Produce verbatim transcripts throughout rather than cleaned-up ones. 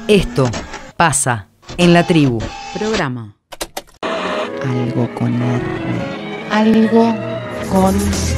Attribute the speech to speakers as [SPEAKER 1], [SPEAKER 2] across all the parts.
[SPEAKER 1] Esto pasa en la tribu.
[SPEAKER 2] Programa.
[SPEAKER 3] Algo con R. Algo con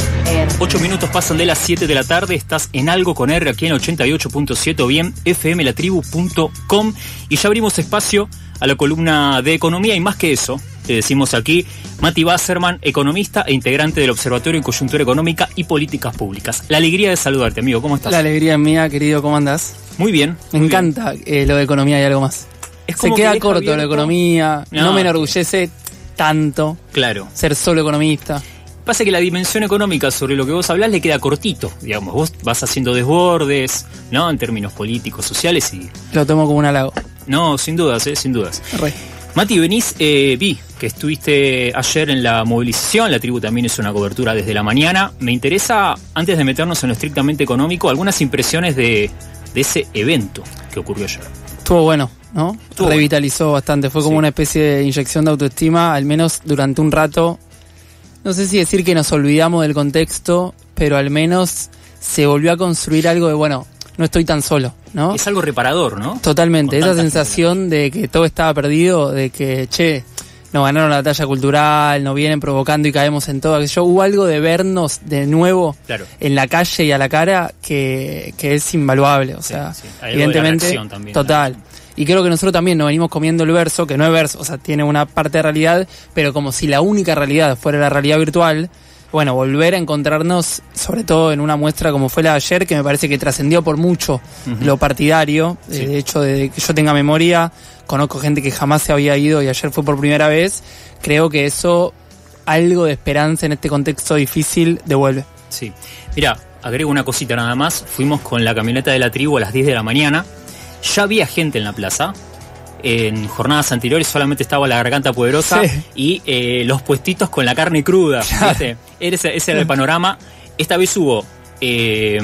[SPEAKER 3] R.
[SPEAKER 4] Ocho minutos pasan de las siete de la tarde. Estás en Algo con R aquí en ochenta y ocho punto siete o bien f m la tribu punto com. Y ya abrimos espacio a la columna de economía y más que eso, te decimos aquí, Mati Wasserman, economista e integrante del Observatorio en Coyuntura Económica y Políticas Públicas. La alegría de saludarte, amigo. ¿Cómo estás?
[SPEAKER 5] La alegría es mía, querido. ¿Cómo andás?
[SPEAKER 4] Muy bien.
[SPEAKER 5] Me
[SPEAKER 4] muy
[SPEAKER 5] encanta
[SPEAKER 4] bien.
[SPEAKER 5] Eh, lo de economía y algo más.
[SPEAKER 4] Es como
[SPEAKER 5] Se queda
[SPEAKER 4] que
[SPEAKER 5] corto
[SPEAKER 4] abierto.
[SPEAKER 5] la economía. No,
[SPEAKER 4] No,
[SPEAKER 5] me enorgullece tanto
[SPEAKER 4] Claro.
[SPEAKER 5] ser solo economista.
[SPEAKER 4] Pasa que la dimensión económica sobre lo que vos hablás le queda cortito, digamos. Vos vas haciendo desbordes, ¿no? En términos políticos, sociales y...
[SPEAKER 5] Lo tomo como un halago.
[SPEAKER 4] No, sin dudas, ¿eh? Sin dudas.
[SPEAKER 5] Re.
[SPEAKER 4] Mati, venís, eh, vi que estuviste ayer en la movilización, la tribu también hizo una cobertura desde la mañana. Me interesa, antes de meternos en lo estrictamente económico, algunas impresiones de, de ese evento que ocurrió ayer.
[SPEAKER 5] Estuvo bueno, ¿no?
[SPEAKER 4] Estuvo
[SPEAKER 5] Revitalizó
[SPEAKER 4] bueno.
[SPEAKER 5] bastante. Fue como
[SPEAKER 4] Sí.
[SPEAKER 5] una especie de inyección de autoestima, al menos durante un rato. No sé si decir que nos olvidamos del contexto, pero al menos se volvió a construir algo de, bueno, no estoy tan solo, ¿no?
[SPEAKER 4] Es algo reparador, ¿no?
[SPEAKER 5] Totalmente,
[SPEAKER 4] Con
[SPEAKER 5] esa
[SPEAKER 4] tanta
[SPEAKER 5] sensación de que todo estaba perdido, de que, che, nos ganaron la batalla cultural, nos vienen provocando y caemos en todo. Yo, hubo algo de vernos de nuevo
[SPEAKER 4] Claro.
[SPEAKER 5] en la calle y a la cara que, que es invaluable, o
[SPEAKER 4] Sí,
[SPEAKER 5] sea,
[SPEAKER 4] sí. Hay algo de la
[SPEAKER 5] evidentemente,
[SPEAKER 4] reacción también,
[SPEAKER 5] total.
[SPEAKER 4] ¿no?
[SPEAKER 5] Y creo que nosotros también nos venimos comiendo el verso, que no es verso, o sea, tiene una parte de realidad, pero como si la única realidad fuera la realidad virtual. Bueno, volver a encontrarnos, sobre todo en una muestra como fue la de ayer, que me parece que trascendió por mucho
[SPEAKER 4] Ujú.
[SPEAKER 5] lo partidario.
[SPEAKER 4] Sí.
[SPEAKER 5] Eh, de hecho, desde que yo tenga memoria, conozco gente que jamás se había ido y ayer fue por primera vez. Creo que eso, algo de esperanza en este contexto difícil, devuelve.
[SPEAKER 4] Sí. Mirá, agrego una cosita nada más. Fuimos con la camioneta de la tribu a las diez de la mañana. Ya había gente en la plaza. En jornadas anteriores solamente estaba la garganta poderosa
[SPEAKER 5] Sí.
[SPEAKER 4] y eh, los puestitos con la carne cruda.
[SPEAKER 5] Claro.
[SPEAKER 4] ¿Viste? Ese, ese era el panorama. Esta vez hubo eh,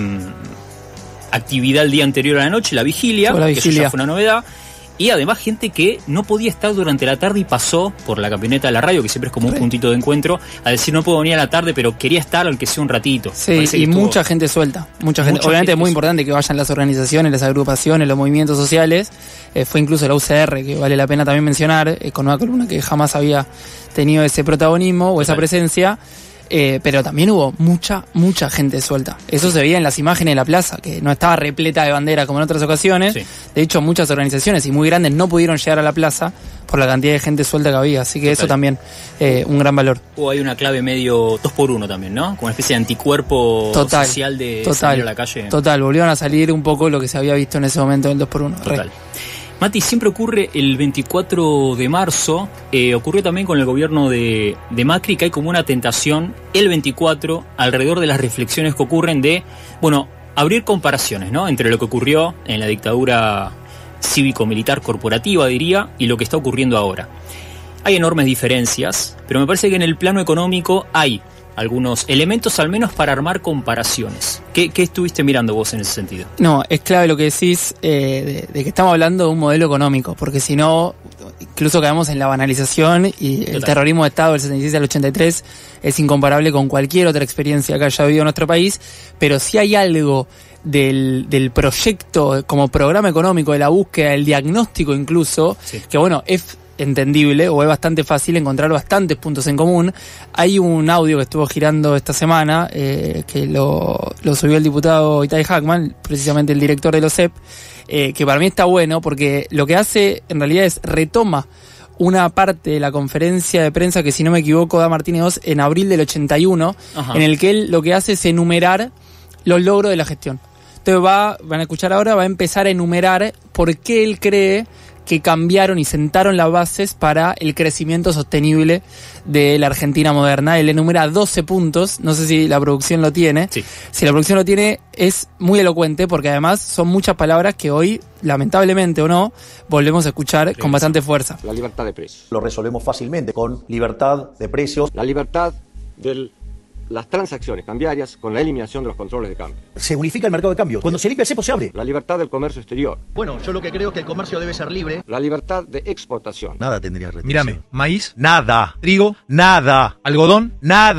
[SPEAKER 4] actividad el día anterior a la noche, la vigilia,
[SPEAKER 5] Fue la
[SPEAKER 4] que eso
[SPEAKER 5] vigilia.
[SPEAKER 4] ya fue una novedad. Y además gente que no podía estar durante la tarde y pasó por la camioneta de la radio, que siempre es como un
[SPEAKER 5] Re.
[SPEAKER 4] puntito de encuentro, a decir no puedo venir a la tarde, pero quería estar aunque sea un ratito.
[SPEAKER 5] Sí,
[SPEAKER 4] Parece
[SPEAKER 5] y
[SPEAKER 4] que estuvo-
[SPEAKER 5] mucha gente suelta. Mucha gente.
[SPEAKER 4] Mucha
[SPEAKER 5] Obviamente
[SPEAKER 4] gente
[SPEAKER 5] es muy
[SPEAKER 4] suelta.
[SPEAKER 5] importante que vayan las organizaciones, las agrupaciones, los movimientos sociales. Eh, fue incluso la U C R, que vale la pena también mencionar, eh, con una columna que jamás había tenido ese protagonismo o esa
[SPEAKER 4] Total.
[SPEAKER 5] presencia. Eh, pero también hubo mucha, mucha gente suelta. Eso se veía en las imágenes de la plaza, que no estaba repleta de banderas como en otras ocasiones.
[SPEAKER 4] Sí.
[SPEAKER 5] De hecho, muchas organizaciones y muy grandes no pudieron llegar a la plaza por la cantidad de gente suelta que había. Así que
[SPEAKER 4] Total.
[SPEAKER 5] eso también, eh, un gran valor.
[SPEAKER 4] O hay una clave medio dos por uno también, ¿no? Como una especie de anticuerpo
[SPEAKER 5] Total,
[SPEAKER 4] social de
[SPEAKER 5] total,
[SPEAKER 4] salir a la calle.
[SPEAKER 5] Total, volvieron a salir un poco lo que se había visto en ese momento del dos por uno.
[SPEAKER 4] Total. Mati, siempre ocurre el veinticuatro de marzo, eh, ocurrió también con el gobierno de, de Macri, que hay como una tentación el veinticuatro alrededor de las reflexiones que ocurren de, bueno, abrir comparaciones, ¿no? Entre lo que ocurrió en la dictadura cívico-militar corporativa, diría, y lo que está ocurriendo ahora. Hay enormes diferencias, pero me parece que en el plano económico hay algunos elementos al menos para armar comparaciones. ¿Qué, qué estuviste mirando vos en ese sentido?
[SPEAKER 5] No, es clave lo que decís eh, de, de que estamos hablando de un modelo económico, porque si no, incluso caemos en la banalización y el
[SPEAKER 4] Total.
[SPEAKER 5] terrorismo de Estado del setenta y seis al ochenta y tres es incomparable con cualquier otra experiencia que haya habido en nuestro país, pero si hay algo del, del proyecto como programa económico, de la búsqueda, del diagnóstico incluso,
[SPEAKER 4] Sí.
[SPEAKER 5] que bueno, es entendible o es bastante fácil encontrar bastantes puntos en común. Hay un audio que estuvo girando esta semana eh, que lo, lo subió el diputado Itay Hackman, precisamente el director de los E P, eh, que para mí está bueno porque lo que hace en realidad es retoma una parte de la conferencia de prensa que, si no me equivoco, da Martínez Oz en abril del ochenta y uno,
[SPEAKER 4] Ajá.
[SPEAKER 5] en el que él lo que hace es enumerar los logros de la gestión. Entonces va, van a escuchar ahora, va a empezar a enumerar por qué él cree que cambiaron y sentaron las bases para el crecimiento sostenible de la Argentina moderna. Él enumera doce puntos, no sé si la producción lo tiene.
[SPEAKER 4] Sí.
[SPEAKER 5] Si la producción lo tiene, es muy elocuente porque además son muchas palabras que hoy, lamentablemente o no, volvemos a escuchar con bastante fuerza.
[SPEAKER 6] La libertad de precios.
[SPEAKER 7] Lo resolvemos fácilmente con libertad de precios.
[SPEAKER 6] La libertad de las transacciones cambiarias con la eliminación de los controles de cambio.
[SPEAKER 7] Se unifica el mercado de cambio. Cuando se limpia el cepo se abre.
[SPEAKER 6] La libertad del comercio exterior.
[SPEAKER 8] Bueno, yo lo que creo es que el comercio debe ser libre.
[SPEAKER 6] La libertad de exportación.
[SPEAKER 7] Nada tendría restricción.
[SPEAKER 9] Mírame, maíz, nada. Trigo, nada. Algodón, nada.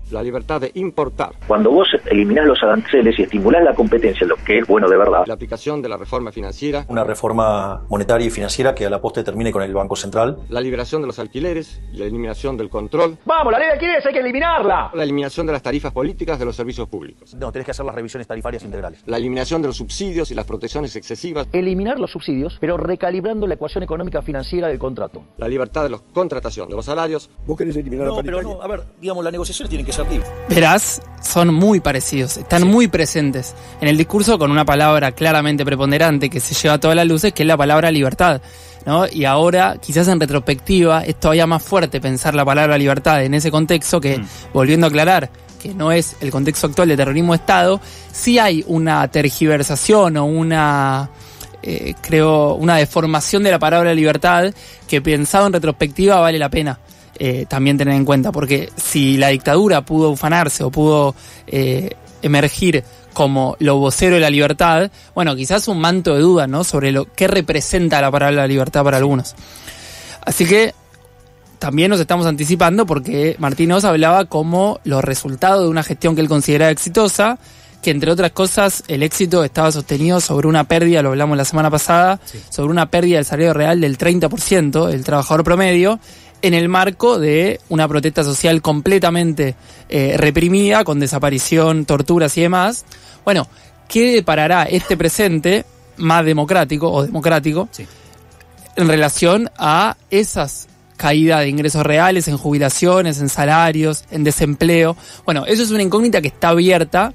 [SPEAKER 6] la libertad de importar.
[SPEAKER 2] Cuando vos eliminás los aranceles y estimulás la competencia, lo que es bueno de verdad.
[SPEAKER 6] La aplicación de la reforma financiera.
[SPEAKER 7] Una reforma monetaria y financiera que a la postre termine con el Banco Central.
[SPEAKER 6] La liberación de los alquileres y la eliminación del control.
[SPEAKER 8] ¡Vamos, la ley de alquileres hay que eliminarla!
[SPEAKER 6] La eliminación de las tarifas políticas de los servicios públicos.
[SPEAKER 7] No, tenés que hacer las revisiones tarifarias integrales.
[SPEAKER 6] La eliminación de los subsidios y las protecciones excesivas.
[SPEAKER 8] Eliminar los subsidios, pero recalibrando la ecuación económica financiera del contrato.
[SPEAKER 6] La libertad de la contratación de los salarios.
[SPEAKER 7] ¿Vos querés eliminar la paritaria? No, pero no, a ver, digamos, las negociaciones tienen que ser libres.
[SPEAKER 5] Verás, son muy parecidos, están sí. muy presentes en el discurso con una palabra claramente preponderante que se lleva a todas las luces, que es la palabra libertad, ¿no? Y ahora, quizás en retrospectiva, es todavía más fuerte pensar la palabra libertad en ese contexto que, mm. volviendo a aclarar, que no es el contexto actual de terrorismo de Estado, sí hay una tergiversación o una... Eh, creo, una deformación de la palabra libertad que pensado en retrospectiva vale la pena eh, también tener en cuenta, porque si la dictadura pudo ufanarse o pudo eh, emergir como lo vocero de la libertad, bueno, quizás un manto de duda, ¿no?, sobre lo que representa la palabra libertad para algunos. Así que también nos estamos anticipando porque Martín Oz hablaba como los resultados de una gestión que él consideraba exitosa, que entre otras cosas el éxito estaba sostenido sobre una pérdida, lo hablamos la semana pasada, sí. sobre una pérdida del salario real del treinta por ciento del trabajador promedio, en el marco de una protesta social completamente eh, reprimida, con desaparición, torturas y demás. Bueno, ¿qué deparará este presente más democrático o democrático sí. en relación a esas caídas de ingresos reales, en jubilaciones, en salarios, en desempleo? Bueno, eso es una incógnita que está abierta.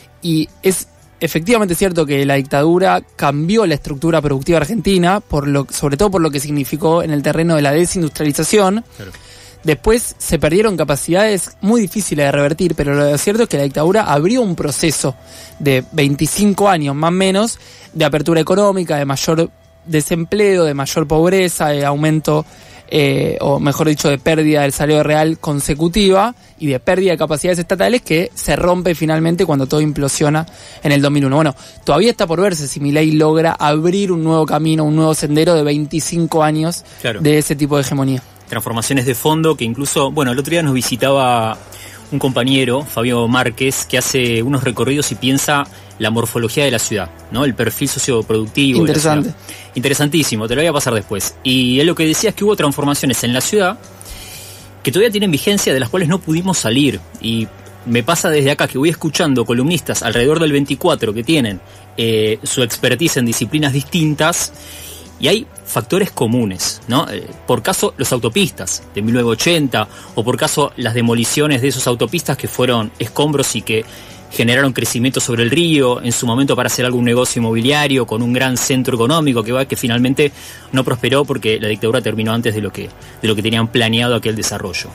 [SPEAKER 5] Y es efectivamente cierto que la dictadura cambió la estructura productiva argentina, por lo, sobre todo por lo que significó en el terreno de la desindustrialización. Claro. Después se perdieron capacidades muy difíciles de revertir, pero lo cierto es que la dictadura abrió un proceso de veinticinco años más o menos de apertura económica, de mayor desempleo, de mayor pobreza, de aumento... Eh, o mejor dicho, de pérdida del salario real consecutiva y de pérdida de capacidades estatales que se rompe finalmente cuando todo implosiona en el dos mil uno. Bueno, todavía está por verse si Milei logra abrir un nuevo camino, un nuevo sendero de veinticinco años claro. de ese tipo de hegemonía.
[SPEAKER 4] Transformaciones de fondo que incluso, bueno, el otro día nos visitaba un compañero, Fabio Márquez, que hace unos recorridos y piensa la morfología de la ciudad, ¿no? El perfil socioproductivo.
[SPEAKER 5] Interesante.
[SPEAKER 4] De la ciudad. Interesantísimo, te lo voy a pasar después. Y él lo que decía es que hubo transformaciones en la ciudad que todavía tienen vigencia, de las cuales no pudimos salir. Y me pasa desde acá que voy escuchando columnistas alrededor del veinticuatro que tienen eh, su expertise en disciplinas distintas. Y hay factores comunes, ¿no? Eh, por caso, los autopistas de mil novecientos ochenta, o por caso, las demoliciones de esos autopistas que fueron escombros y que generaron crecimiento sobre el río, en su momento para hacer algún negocio inmobiliario con un gran centro económico que va que finalmente no prosperó porque la dictadura terminó antes de lo que, de lo que tenían planeado aquel desarrollo.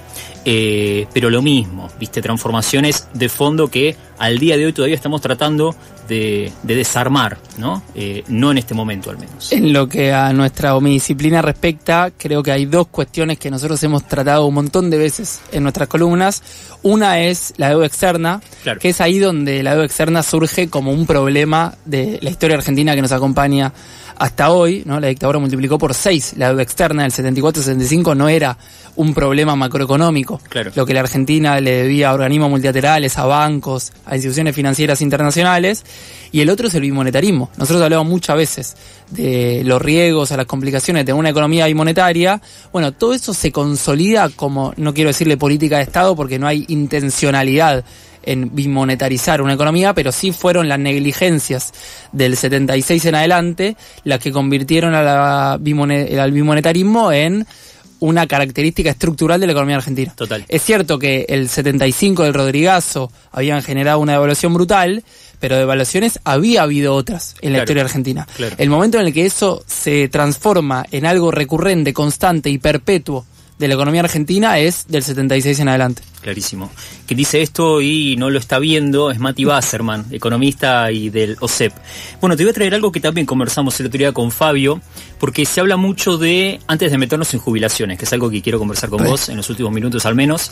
[SPEAKER 4] Eh, pero lo mismo, viste, transformaciones de fondo que al día de hoy todavía estamos tratando de, de desarmar, ¿no? Eh, no en este momento al menos.
[SPEAKER 5] En lo que a nuestra homidisciplina respecta, creo que hay dos cuestiones que nosotros hemos tratado un montón de veces en nuestras columnas. Una es la deuda externa, claro. que es ahí donde la deuda externa surge como un problema de la historia argentina que nos acompaña hasta hoy, ¿no? La dictadura multiplicó por seis la deuda externa del setenta y cuatro setenta y cinco, no era un problema macroeconómico. Claro. Lo que la Argentina le debía a organismos multilaterales, a bancos, a instituciones financieras internacionales, y el otro es el bimonetarismo. Nosotros hablamos muchas veces de los riesgos, a las complicaciones de una economía bimonetaria. Bueno, todo eso se consolida como, no quiero decirle política de Estado porque no hay intencionalidad en bimonetarizar una economía, pero sí fueron las negligencias del setenta y seis en adelante las que convirtieron a la bimone- al bimonetarismo en una característica estructural de la economía argentina.
[SPEAKER 4] Total.
[SPEAKER 5] Es cierto que el setenta y cinco del Rodrigazo habían generado una devaluación brutal, pero devaluaciones había habido otras en la claro, historia argentina. Claro. El momento en el que eso se transforma en algo recurrente, constante y perpetuo de la economía argentina es del setenta y seis en adelante.
[SPEAKER 4] Clarísimo. Quien dice esto y no lo está viendo es Mati Wasserman, economista y del O S E P. Bueno, te voy a traer algo que también conversamos el otro día con Fabio, porque se habla mucho de, antes de meternos en jubilaciones, que es algo que quiero conversar con sí. vos en los últimos minutos al menos,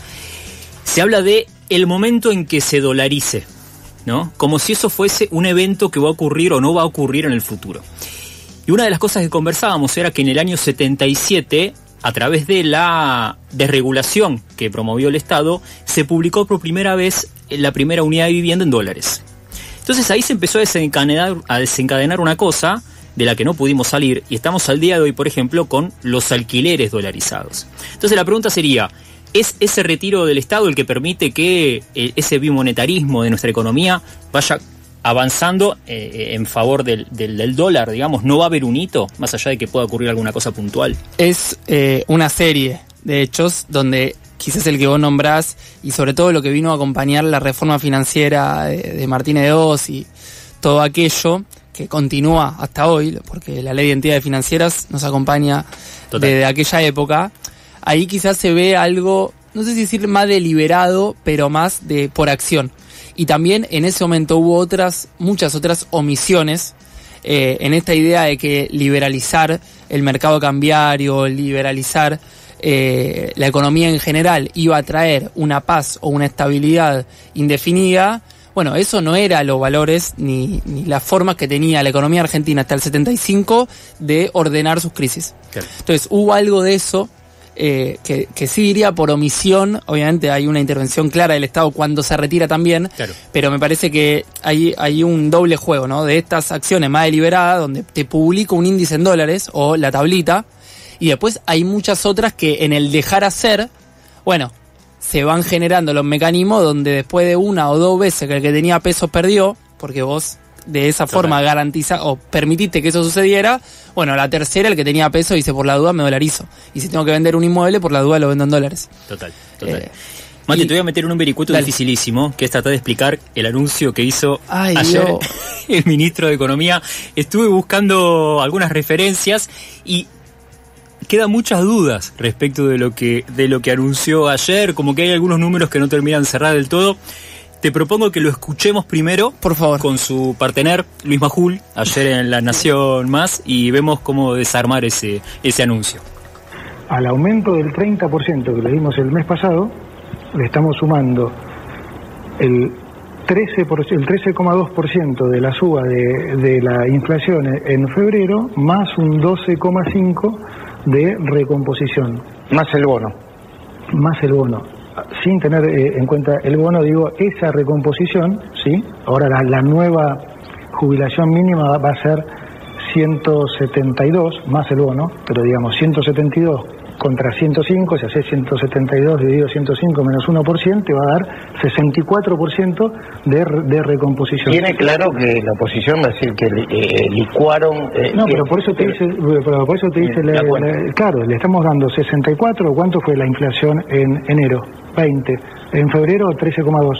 [SPEAKER 4] se habla de el momento en que se dolarice, ¿no? Como si eso fuese un evento que va a ocurrir o no va a ocurrir en el futuro. Y una de las cosas que conversábamos era que en el año setenta y siete a través de la desregulación que promovió el Estado, se publicó por primera vez la primera unidad de vivienda en dólares. Entonces ahí se empezó a desencadenar, a desencadenar una cosa de la que no pudimos salir, y estamos al día de hoy, por ejemplo, con los alquileres dolarizados. Entonces la pregunta sería, ¿es ese retiro del Estado el que permite que ese bimonetarismo de nuestra economía vaya avanzando eh, en favor del, del, del dólar, digamos? ¿No va a haber un hito, más allá de que pueda ocurrir alguna cosa puntual?
[SPEAKER 5] Es eh, una serie de hechos donde quizás el que vos nombrás, y sobre todo lo que vino a acompañar la reforma financiera de, de Martínez de Hoz y todo aquello que continúa hasta hoy, porque la ley de entidades financieras nos acompaña Total. desde aquella época. Ahí quizás se ve algo, no sé si decir más deliberado, pero más de por acción. Y también en ese momento hubo otras, muchas otras omisiones eh, en esta idea de que liberalizar el mercado cambiario, liberalizar eh, la economía en general iba a traer una paz o una estabilidad indefinida. Bueno, eso no era los valores ni, ni las formas que tenía la economía argentina hasta el setenta y cinco de ordenar sus crisis. Claro. Entonces hubo algo de eso eh, que, que sí diría por omisión. Obviamente hay una intervención clara del Estado cuando se retira también, claro. Pero me parece que hay, hay un doble juego, ¿no? De estas acciones más deliberadas, donde te publico un índice en dólares o la tablita, y después hay muchas otras que en el dejar hacer, bueno, se van generando los mecanismos donde después de una o dos veces que el que tenía pesos perdió, porque vos de esa Total. forma garantiza o permitiste que eso sucediera, bueno, la tercera, el que tenía peso dice, por la duda me dolarizo, y si tengo que vender un inmueble, por la duda lo vendo en dólares.
[SPEAKER 4] Total, total. Eh, Mati, te voy a meter en un vericueto dale. dificilísimo, que es tratar de explicar el anuncio que hizo Ay, ayer Dios. el ministro de Economía. Estuve buscando algunas referencias y quedan muchas dudas respecto de lo que de lo que anunció ayer, como que hay algunos números que no terminan de cerrar del todo. Te propongo que lo escuchemos primero,
[SPEAKER 5] por favor,
[SPEAKER 4] con su partener Luis Majul, ayer en La Nación Más, y vemos cómo desarmar ese, ese anuncio.
[SPEAKER 9] Al aumento del treinta por ciento que le dimos el mes pasado, le estamos sumando el trece por ciento, el trece coma dos por ciento de la suba de, de la inflación en febrero, más un doce coma cinco por ciento de recomposición.
[SPEAKER 10] Más el bono.
[SPEAKER 9] Más el bono. Sin tener eh, en cuenta el bono, digo, esa recomposición, ¿sí? Ahora la, la nueva jubilación mínima va, va a ser ciento setenta y dos más el bono, pero digamos ciento setenta y dos contra ciento cinco, si hace ciento setenta y dos dividido ciento cinco menos uno por ciento, te va a dar sesenta y cuatro por ciento de, de recomposición.
[SPEAKER 10] Tiene claro que la oposición va a decir que eh, licuaron... Eh,
[SPEAKER 9] no, pero por eso te dice, pero por eso te dice la, la, claro, le estamos dando sesenta y cuatro, ¿cuánto fue la inflación en enero? veinte. En febrero, trece coma dos.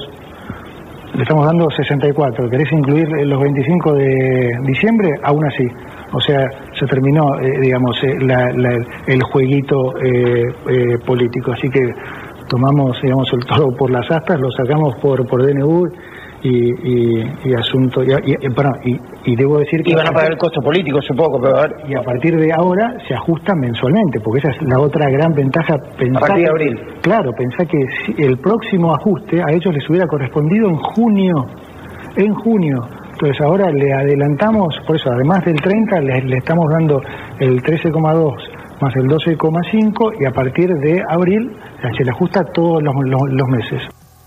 [SPEAKER 9] Le estamos dando sesenta y cuatro. ¿Querés incluir los veinticinco de diciembre? Aún así. O sea, se terminó, eh, digamos, eh, la, la, el jueguito eh, eh, político. Así que tomamos, digamos, el toro por las astas, lo sacamos por, por D N U y, y, y asunto... Y, y, perdón, y, y debo decir que...
[SPEAKER 10] Y van a pagar el costo político, supongo, pero a ver...
[SPEAKER 9] Y a partir de ahora se ajustan mensualmente, porque esa es la otra gran ventaja.
[SPEAKER 10] Pensá a partir de abril.
[SPEAKER 9] Que, claro, pensá que si el próximo ajuste a ellos les hubiera correspondido en junio. En junio. Entonces ahora le adelantamos, por eso además del treinta le, le estamos dando el trece coma dos más el doce coma cinco y a partir de abril se le ajusta todos los, los, los meses.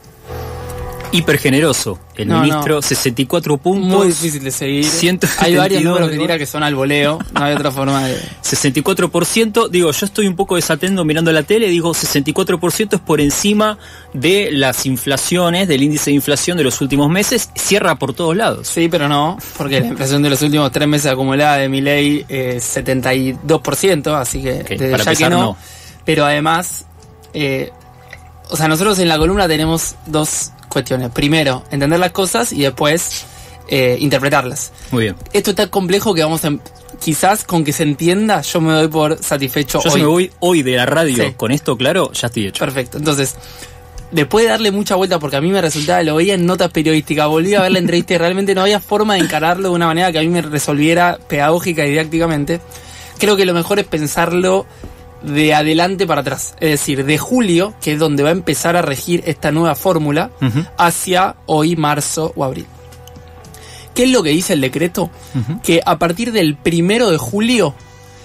[SPEAKER 4] Hiper generoso el no, ministro, no. sesenta y cuatro puntos.
[SPEAKER 5] Muy difícil de seguir.
[SPEAKER 4] ciento setenta y dos,
[SPEAKER 5] hay varios números que tira que son al voleo, no hay otra forma de...
[SPEAKER 4] sesenta y cuatro por ciento, digo, yo estoy un poco desatento mirando la tele, digo, sesenta y cuatro por ciento es por encima de las inflaciones, del índice de inflación de los últimos meses, cierra por todos lados.
[SPEAKER 5] Sí, pero no, porque la inflación de los últimos tres meses acumulada de Milei es setenta y dos por ciento, así que
[SPEAKER 4] okay,
[SPEAKER 5] desde
[SPEAKER 4] para
[SPEAKER 5] ya
[SPEAKER 4] pesar,
[SPEAKER 5] que no,
[SPEAKER 4] no.
[SPEAKER 5] Pero además, eh, o sea, nosotros en la columna tenemos dos cuestiones. Primero, entender las cosas y después eh, interpretarlas.
[SPEAKER 4] Muy bien.
[SPEAKER 5] Esto es tan complejo que vamos a... Quizás con que se entienda, yo me doy por satisfecho
[SPEAKER 4] yo
[SPEAKER 5] hoy.
[SPEAKER 4] Yo me voy hoy de la radio
[SPEAKER 5] sí.
[SPEAKER 4] con esto claro, ya estoy hecho.
[SPEAKER 5] Perfecto. Entonces, después de darle mucha vuelta, porque a mí me resultaba, lo veía en notas periodísticas, volví a ver la entrevista y realmente no había forma de encararlo de una manera que a mí me resolviera pedagógica y didácticamente. Creo que lo mejor es pensarlo de adelante para atrás, es decir, de julio, que es donde va a empezar a regir esta nueva fórmula, uh-huh. hacia hoy, marzo o abril. ¿Qué es lo que dice el decreto? Uh-huh. Que a partir del primero de julio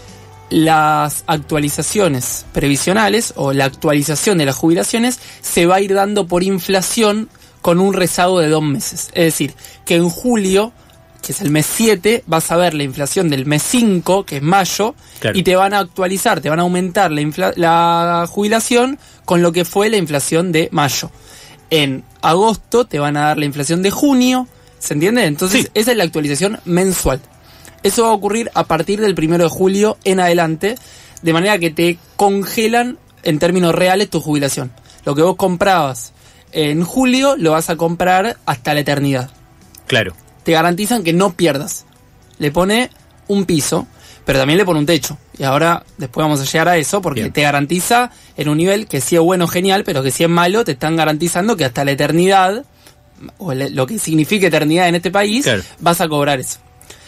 [SPEAKER 5] las actualizaciones previsionales o la actualización de las jubilaciones se va a ir dando por inflación con un rezago de dos meses. Es decir, que en julio, que es el mes siete, vas a ver la inflación del mes cinco, que es mayo, claro, y te van a actualizar, te van a aumentar la, infla- la jubilación con lo que fue la inflación de mayo. En agosto te van a dar la inflación de junio, ¿se entiende? Entonces, sí, esa es la actualización mensual. Eso va a ocurrir a partir del primero de julio en adelante, de manera que te congelan en términos reales tu jubilación. Lo que vos comprabas en julio lo vas a comprar hasta la eternidad.
[SPEAKER 4] Claro.
[SPEAKER 5] Te garantizan que no pierdas. Le pone un piso, pero también le pone un techo. Y ahora después vamos a llegar a eso, porque bien, te garantiza en un nivel que si es bueno, genial, pero que si es malo, te están garantizando que hasta la eternidad, o lo que significa eternidad en este país, claro, vas a cobrar eso.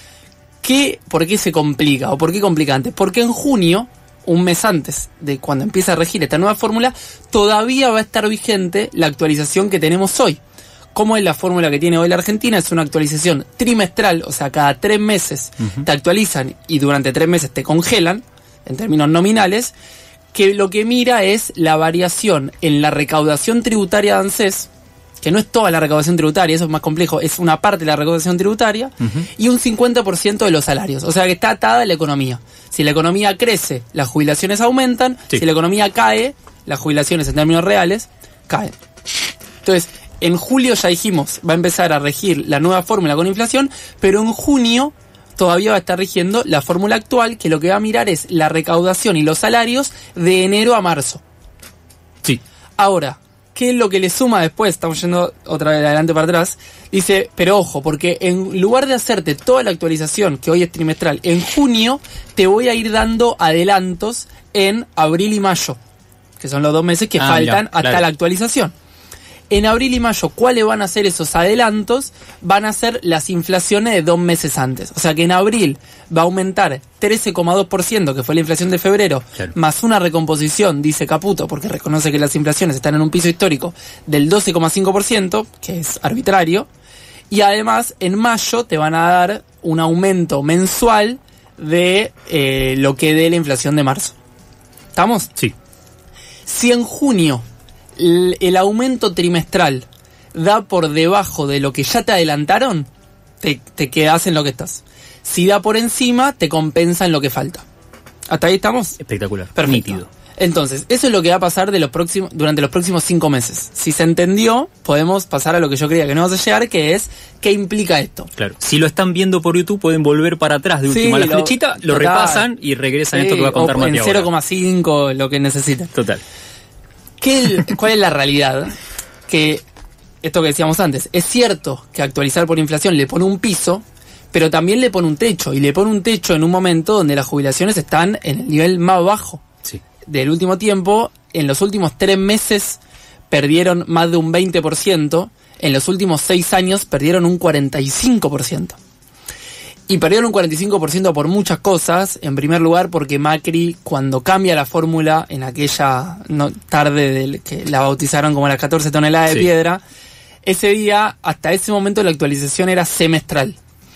[SPEAKER 5] ¿Qué, ¿Por qué se complica? ¿O por qué complica antes? Porque en junio, un mes antes de cuando empieza a regir esta nueva fórmula, todavía va a estar vigente la actualización que tenemos hoy. ¿Cómo es la fórmula que tiene hoy la Argentina? Es una actualización trimestral, o sea, cada tres meses uh-huh. te actualizan y durante tres meses te congelan, en términos nominales, que lo que mira es la variación en la recaudación tributaria de ANSES, que no es toda la recaudación tributaria, eso es más complejo, es una parte de la recaudación tributaria, uh-huh. y un cincuenta por ciento de los salarios, o sea que está atada a la economía. Si la economía crece, las jubilaciones aumentan, sí. si la economía cae, las jubilaciones en términos reales caen. Entonces, en julio ya dijimos, va a empezar a regir la nueva fórmula con inflación, pero en junio todavía va a estar rigiendo la fórmula actual, que lo que va a mirar es la recaudación y los salarios de enero a marzo.
[SPEAKER 4] Sí.
[SPEAKER 5] Ahora, ¿qué es lo que le suma después? Estamos yendo otra vez de adelante para atrás. Dice, pero ojo, porque en lugar de hacerte toda la actualización, que hoy es trimestral, en junio te voy a ir dando adelantos en abril y mayo, que son los dos meses que ah, faltan ya, hasta claro. la actualización. En abril y mayo, ¿cuáles van a ser esos adelantos? Van a ser las inflaciones de dos meses antes. O sea que en abril va a aumentar trece coma dos por ciento, que fue la inflación de febrero, claro. más una recomposición, dice Caputo, porque reconoce que las inflaciones están en un piso histórico del doce coma cinco por ciento, que es arbitrario. Y además, en mayo te van a dar un aumento mensual de eh, lo que dé la inflación de marzo. ¿Estamos?
[SPEAKER 4] Sí.
[SPEAKER 5] Si en junio el aumento trimestral da por debajo de lo que ya te adelantaron, te, te quedás en lo que estás. Si da por encima, te compensa en lo que falta. ¿Hasta ahí estamos?
[SPEAKER 4] Espectacular.
[SPEAKER 5] Permitido. Entonces, eso es lo que va a pasar de los próximos, durante los próximos cinco meses. Si se entendió, podemos pasar a lo que yo creía que no vamos a llegar, que es, ¿qué implica esto?
[SPEAKER 4] Claro. Si lo están viendo por YouTube, pueden volver para atrás de última sí, la lo, flechita, lo total. repasan y regresan sí, a esto que va a contar Mati ahora.
[SPEAKER 5] En cero coma cinco, lo que necesiten.
[SPEAKER 4] Total.
[SPEAKER 5] ¿Qué el, ¿Cuál es la realidad? Que esto que decíamos antes, es cierto que actualizar por inflación le pone un piso, pero también le pone un techo, y le pone un techo en un momento donde las jubilaciones están en el nivel más bajo
[SPEAKER 4] sí.
[SPEAKER 5] del último tiempo. En los últimos tres meses perdieron más de un veinte por ciento, en los últimos seis años perdieron un cuarenta y cinco por ciento. Y perdieron un cuarenta y cinco por ciento por muchas cosas. En primer lugar, porque Macri, cuando cambia la fórmula en aquella no, tarde del, que la bautizaron como las catorce toneladas de sí. piedra, ese día, hasta ese momento, la actualización era semestral.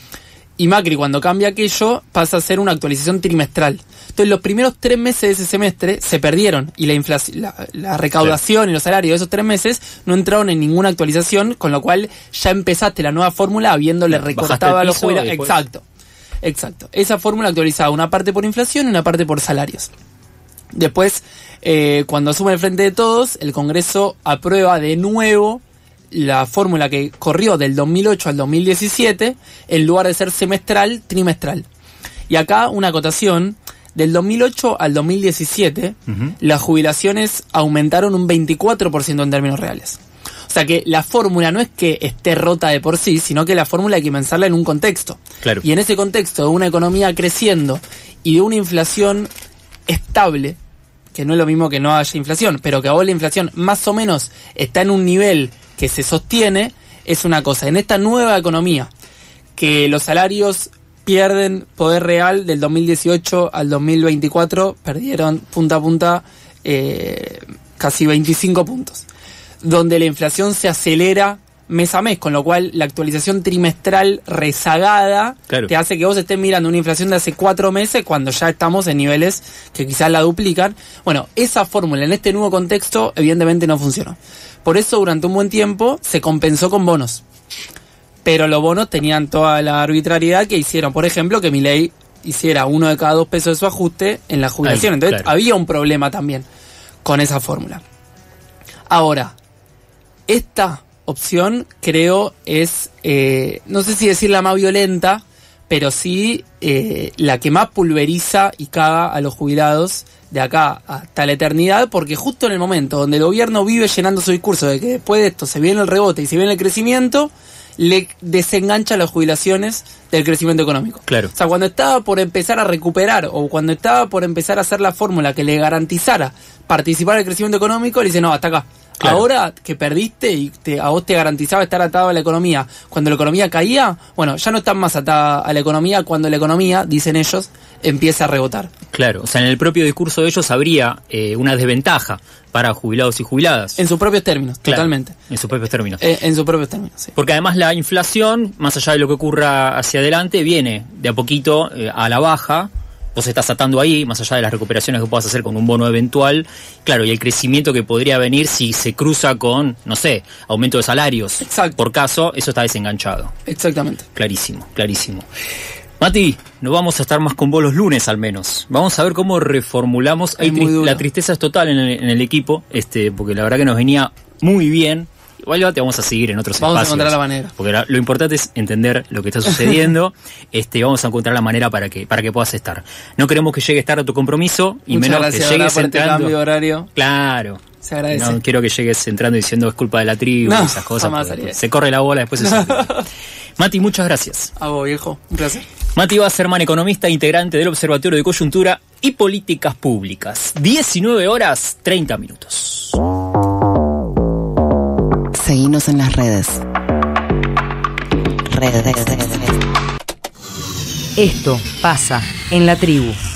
[SPEAKER 5] Y Macri, cuando cambia aquello, pasa a ser una actualización trimestral. Entonces, los primeros tres meses de ese semestre se perdieron. Y la inflación, la, la recaudación sí. y los salarios de esos tres meses no entraron en ninguna actualización, con lo cual ya empezaste la nueva fórmula habiéndole recortado a los jubilados. Exacto. Exacto. Esa fórmula actualizaba una parte por inflación y una parte por salarios. Después, eh, cuando asume el Frente de Todos, el Congreso aprueba de nuevo la fórmula que corrió del dos mil ocho al dos mil diecisiete, en lugar de ser semestral, trimestral. Y acá una acotación, del dos mil ocho al dos mil diecisiete, uh-huh. las jubilaciones aumentaron un veinticuatro por ciento en términos reales. O sea que la fórmula no es que esté rota de por sí, sino que la fórmula hay que pensarla en un contexto.
[SPEAKER 4] Claro.
[SPEAKER 5] Y en ese contexto de una economía creciendo y de una inflación estable, que no es lo mismo que no haya inflación, pero que ahora la inflación más o menos está en un nivel que se sostiene, es una cosa. En esta nueva economía, que los salarios pierden poder real del dos mil dieciocho al dos mil veinticuatro, perdieron punta a punta eh, casi veinticinco puntos. Donde la inflación se acelera mes a mes, con lo cual la actualización trimestral rezagada
[SPEAKER 4] claro.
[SPEAKER 5] te hace que vos estés mirando una inflación de hace cuatro meses cuando ya estamos en niveles que quizás la duplican. Bueno, esa fórmula en este nuevo contexto evidentemente no funcionó. Por eso durante un buen tiempo se compensó con bonos. Pero los bonos tenían toda la arbitrariedad que hicieron, por ejemplo, que Milei hiciera uno de cada dos pesos de su ajuste en la jubilación. Ahí, Entonces claro. había un problema también con esa fórmula. Ahora, esta opción creo es, eh, no sé si decir la más violenta, pero sí eh, la que más pulveriza y caga a los jubilados de acá hasta la eternidad, porque justo en el momento donde el gobierno vive llenando su discurso de que después de esto se viene el rebote y se viene el crecimiento, le desengancha las jubilaciones del crecimiento económico.
[SPEAKER 4] Claro.
[SPEAKER 5] O sea, cuando estaba por empezar a recuperar o cuando estaba por empezar a hacer la fórmula que le garantizara participar del crecimiento económico, le dice, no, hasta acá. Claro. Ahora que perdiste y te, a vos te garantizaba estar atado a la economía cuando la economía caía, bueno, ya no están más atada a la economía cuando la economía, dicen ellos, empieza a rebotar.
[SPEAKER 4] Claro, o sea, en el propio discurso de ellos habría eh, una desventaja para jubilados y jubiladas.
[SPEAKER 5] En sus propios términos, claro, totalmente.
[SPEAKER 4] En sus propios términos.
[SPEAKER 5] Eh, en sus propios términos, sí.
[SPEAKER 4] Porque además la inflación, más allá de lo que ocurra hacia adelante, viene de a poquito eh, a la baja. Vos estás atando ahí, más allá de las recuperaciones que puedas hacer con un bono eventual, claro, y el crecimiento que podría venir si se cruza con, no sé, aumento de salarios.
[SPEAKER 5] Exacto.
[SPEAKER 4] Por caso, eso está desenganchado.
[SPEAKER 5] Exactamente.
[SPEAKER 4] Clarísimo, clarísimo. Mati, no vamos a estar más con vos los lunes al menos. Vamos a ver cómo reformulamos. Hay tri- la tristeza es total en el, en el equipo, este, porque la verdad que nos venía muy bien. Igual te vamos a seguir en otros
[SPEAKER 5] vamos
[SPEAKER 4] espacios.
[SPEAKER 5] Vamos a encontrar la manera.
[SPEAKER 4] Porque la, lo importante es entender lo que está sucediendo. este, vamos a encontrar la manera para que para que puedas estar. No queremos que llegues tarde a tu compromiso y
[SPEAKER 5] Muchas
[SPEAKER 4] menos
[SPEAKER 5] gracias,
[SPEAKER 4] que llegues
[SPEAKER 5] por
[SPEAKER 4] entrando.
[SPEAKER 5] Este cambio de horario.
[SPEAKER 4] Claro.
[SPEAKER 5] Se agradece.
[SPEAKER 4] No quiero que llegues entrando diciendo es culpa de la tribu
[SPEAKER 5] no,
[SPEAKER 4] y esas cosas. Se corre la bola después. Se Mati, muchas gracias.
[SPEAKER 5] A vos, viejo. Un placer.
[SPEAKER 4] Mati Wasserman, economista integrante del Observatorio de Coyuntura y Políticas Públicas. diecinueve horas, treinta minutos.
[SPEAKER 3] Seguinos en las redes. Redes, redes, redes.
[SPEAKER 1] Esto pasa en la tribu.